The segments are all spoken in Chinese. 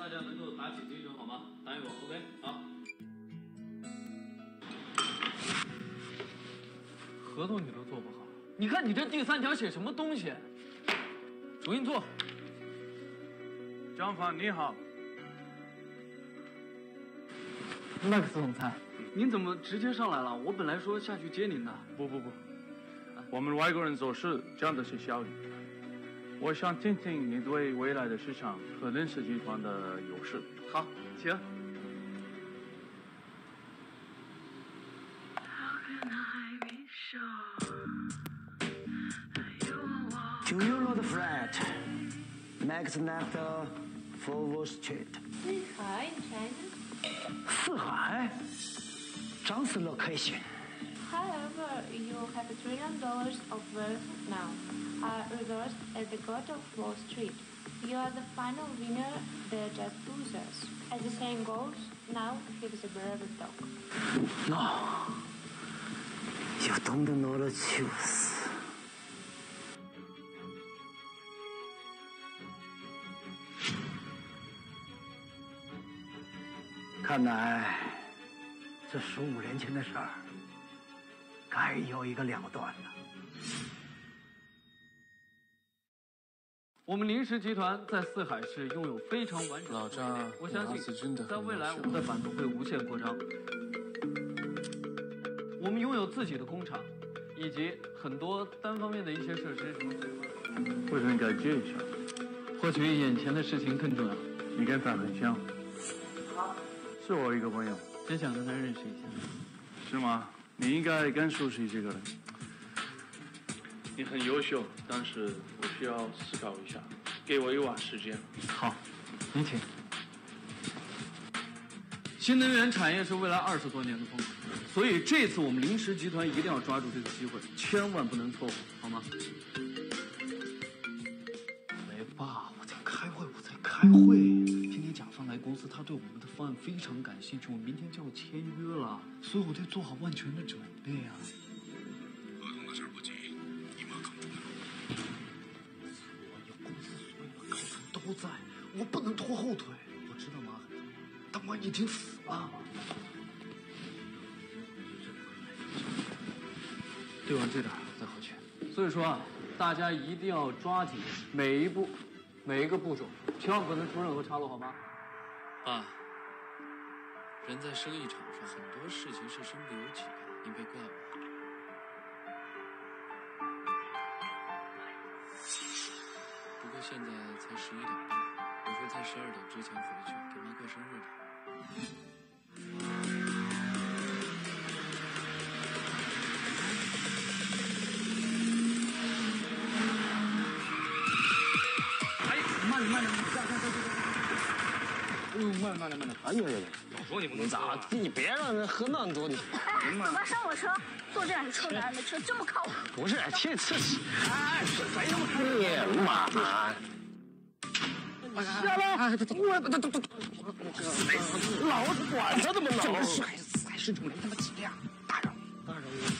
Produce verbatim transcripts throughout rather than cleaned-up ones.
大家能够打起精神好吗？答应我 ，OK， 好。合同你都做不好，你看你这第三条写什么东西？重新做。 张凡你好， 麦克斯总裁，您怎么直接上来了？我本来说下去接您的。 不不不，我们外国人做事讲的是效率。我想听听你对未来的市场和林氏集团的优势。 好，请。 Do you know the flat next next Fowler Street? 四海 in China. 四海 ，John's location. However, you have a trillion dollars of wealth now, are reversed at the court of Wall Street. You are the final winner, they're just losers. As the saying goes, now he is a brave dog. No, you don't know the truth. 看来，这十五年前的事儿，该有一个了断了。 我们林氏集团在四海市拥有非常完整的供应链，我相信在未来我们的版图会无限扩张。我们拥有自己的工厂，以及很多单方面的一些设施，什么水管。 或者应该接一下。 或许眼前的事情更重要。 你跟他很像。是我一个朋友， 真想跟他认识一下。 是吗？你应该更熟悉这个人。你很优秀，但是我需要思考一下，给我一晚时间。 好，您请。新能源产业是未来二十多年的风口，所以这次我们林氏集团一定要抓住这个机会，千万不能错过，好吗？ 喂，爸，我在开会，我在开会。今天甲方来公司，他对我们的方案非常感兴趣，我明天就要签约了，所以我得做好万全的准备啊。 合同的事不急，你妈扛着呢。 所有公司所有的高层都在，我不能拖后腿。我知道马很重要，但我已经死了。 对完这点再回去。所以说啊，大家一定要抓紧每一步、每一个步骤，千万不能出任何差错，好吗？ 爸，人在生意场上，很多事情是身不由己的，您别怪我。不过现在才十一点半，我会在十二点之前回去给妈过生日的。 慢慢来，慢点。哎呦呦呦！我说你不能咋？你别让人喝那么多，你。 哎，走吧，上我车。坐这辆车哪来的车这么靠谱？ 不是，这这是。哎，谁那么看你妈？下来！我这这老子管他怎么老？这是赛事中没他妈几辆，打扰打扰我。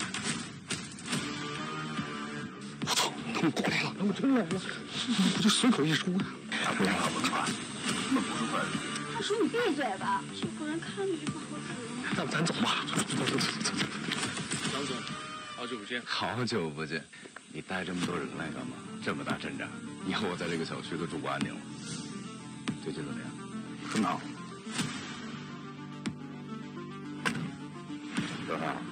我操！他们过来了，他们真来了！不就随口一说呀？他不让他们看。那不是坏人。 大叔，你闭嘴吧，是不然看着就不好使。 那咱走吧。走走走走走。 张总，好久不见。 好久不见，你带这么多人来干嘛？这么大阵仗，以后我在这个小区都住不安宁了。最近怎么样？很好。多少？